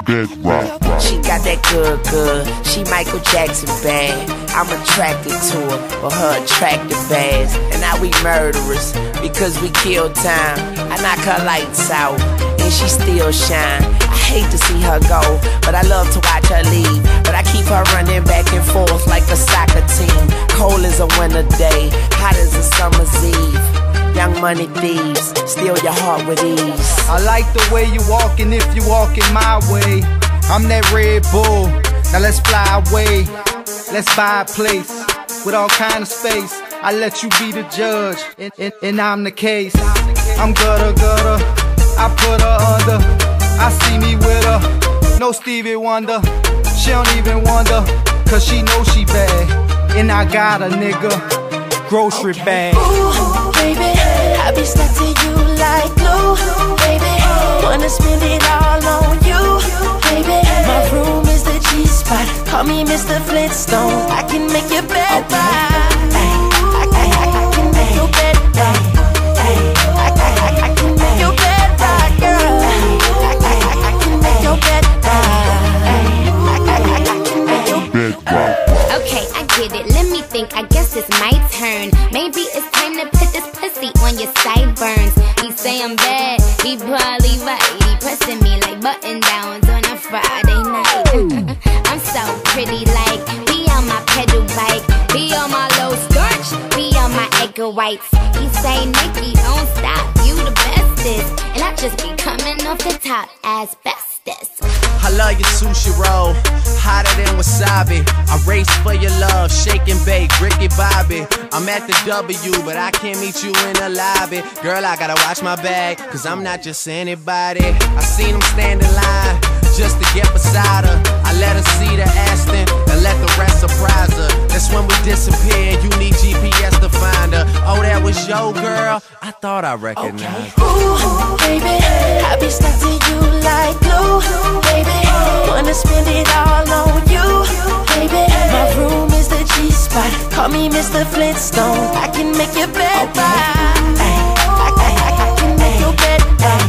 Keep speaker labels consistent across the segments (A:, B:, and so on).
A: bedrock.
B: She got that good, she Michael Jackson bad. I'm attracted to her for her attractive ass. And now we murderers because we kill time. I knock her lights out and she still shine. I hate to see her go, but I love to watch her leave. But I keep her running back and forth like a soccer team. Cold as a winter day, hot as a summer's eve. Young money thieves, steal your heart with ease.
C: I like the way you walking if you walking my way. I'm that Red Bull, now let's fly away. Let's buy a place with all kind of space. I let you be the judge, and I'm the case. I'm gutter, I put her under. I see me with her, no Stevie Wonder. She don't even wonder, cause she know she bad. And I got a nigga, grocery bag.
D: Ooh, baby, I be stuck to you like glue, baby. Wanna spend it all on you, baby. My room is the G-spot, call me Mr. Flintstone. I can make your bed right. I can make your bed right. I can make your bed right, girl. I can make your bed right. I can make your bed right.
E: Okay, I get it, let me think, I guess it's my turn. Maybe it's time to put this pussy on your sideburns. He say I'm bad, he probably right. He pressing me like button downs on a Friday night. I'm so pretty, like, be on my pedal bike, be on my low starch, be on my egg whites. He say, Nikki, don't stop, you the bestest. And I just be coming off the top as bestest.
F: I love your sushi roll, hotter than wasabi. I race for your love, shake and bake, Ricky Bobby. I'm at the W, but I can't meet you in the lobby. Girl, I gotta watch my bag, cause I'm not just anybody. I seen him stand in line, just to get beside her. I let her see the Aston, and let the rest surprise her. That's when we disappear, you need GPS to find her. Oh, that was your girl? I thought I recognized her.
D: Ooh, baby, I be stuck to you like glue, baby. Wanna spend it all on you, baby. My room is the G-spot, call me Mr. Flintstone. I can make your bed right. I can make your bed right.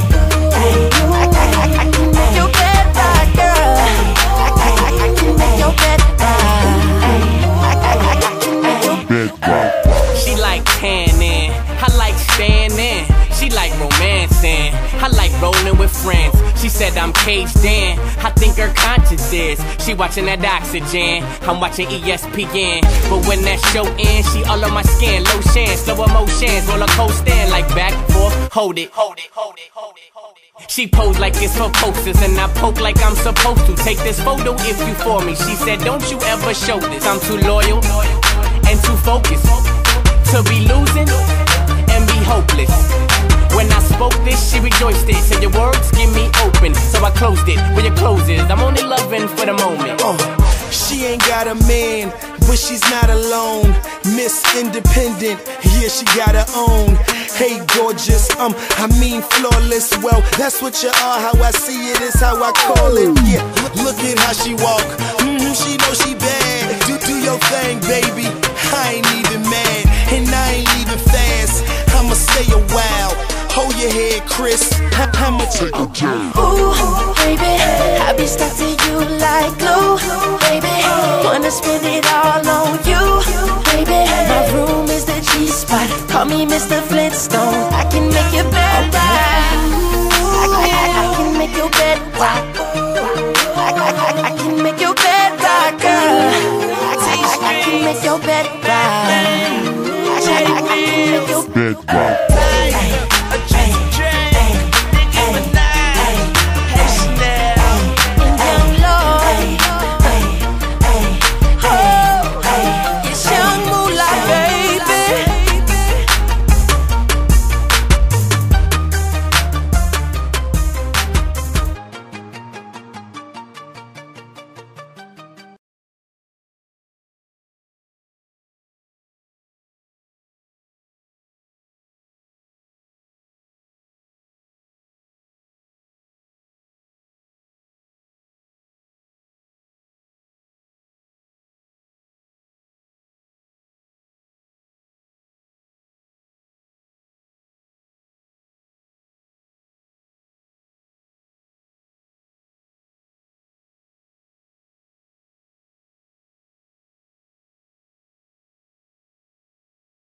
D: I can make your bed right, girl. I can make your bed right. I can make your bed right.
F: She like tanning, I like standing. She like romancing, I like rolling with friends. She said I'm caged in, I think her conscience is. She watching that Oxygen, I'm watching ESPN. But when that show ends, she all on my skin. Lotion, slow emotions, roller coasting. Like back, forth, hold it. She pose like it's for posters, and I poke like I'm supposed to. Take this photo if you for me. She said don't you ever show this. I'm too loyal and too focused to be losing and be hopeless. When I spoke this, she rejoiced it. Said your words give me open, so I closed it. Where your clothes is, I'm only loving for the moment.
G: She ain't got a man, but she's not alone. Miss Independent, yeah, she got her own. Hey, gorgeous, I mean flawless. Well, that's what you are. How I see it is how I call it. Yeah, look at how she walk. She know she bad. Do your thing, baby. I ain't even mad, and I ain't even fast. I'ma stay a while. Hold your head, Chris. I'ma take a turn.
D: Ooh, baby, I be stuck to you like glue, baby. Wanna spend it all on you, baby. My room is the G-spot, call me Mr. Flintstone. I can make your bed right. I can make your bed right. I can make your bed right, girl. I can make your bed right. I can make your bed right.